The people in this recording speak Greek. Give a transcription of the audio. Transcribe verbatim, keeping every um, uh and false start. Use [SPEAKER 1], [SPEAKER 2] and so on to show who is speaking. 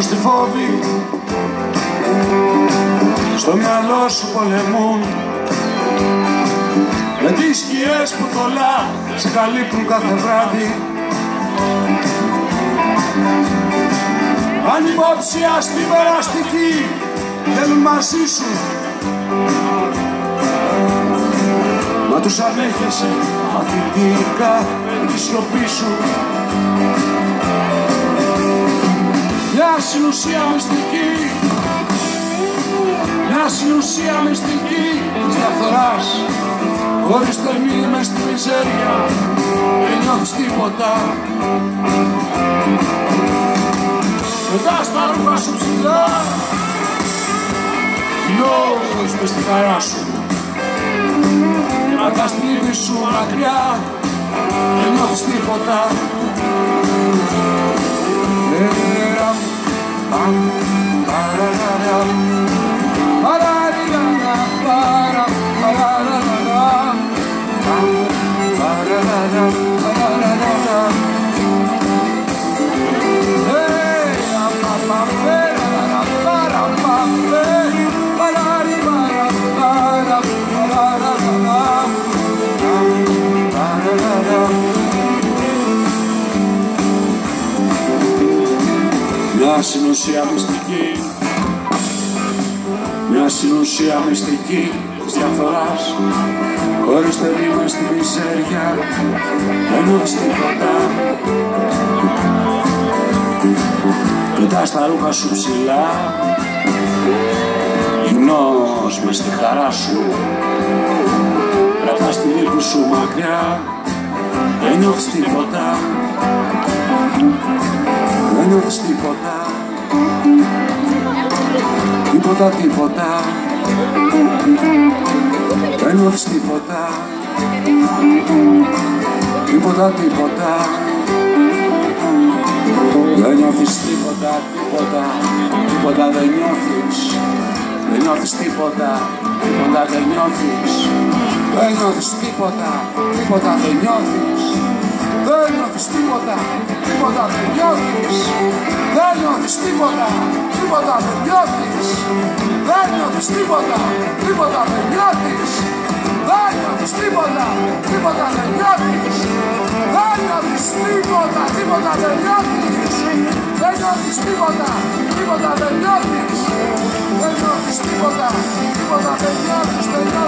[SPEAKER 1] Άγνωστοι φόβοι στο μυαλό σου πολεμούν, με τις σκιές που θολά σε καλύπτουν κάθε βράδυ. Ανυπόψια στην περαστική θέλουν μαζί σου, μα τους ανέχεσαι αφητικά τη σιωπή σου. Μια συνουσία μυστική, μια συνουσία μυστική της διαφθοράς, χωρίς τολμή μες στη μιζέρια δεν νιώθεις τίποτα. Πετάς τα ρούχα σου ψηλά, χιλιός μες στη χαρά σου, να τα στρίβεις σου μακριά δεν νιώθεις τίποτα. Μια συνουσία μυστική, μια συνουσία μυστική της διαφθοράς, χωρίς τελεί μες στη μιζέρια δεν νιώθεις τίποτα. Κοιτάς τα ρούχα σου ψηλά, γυμνός μες στη χαρά σου, κρατάς τη λύπη σου μακριά δεν νιώθεις τίποτα. Δεν νιώθεις τίποτα, τίποτα, τίποτα. Δεν νιώθεις τίποτα, τίποτα, τίποτα. Δεν νιώθεις τίποτα, τίποτα, τίποτα δεν νιώθεις. Δεν νιώθεις τίποτα, τίποτα δεν νιώθεις. Δεν νιώθεις τίποτα, τίποτα δεν νιώθεις. Δεν νιώθεις τίποτα, τίποτα δεν νιώθεις. Δεν νιώθεις τίποτα, τίποτα δεν νιώθεις. Δεν νιώθεις τίποτα, τίποτα δεν νιώθεις. Δεν νιώθεις τίποτα, τίποτα δεν νιώθεις. Δεν νιώθεις τίποτα, τίποτα δεν νιώθεις. Δεν νιώθεις τίποτα, τίποτα δεν νιώθεις. Δεν νιώθεις τίποτα, τίποτα δεν νιώθεις.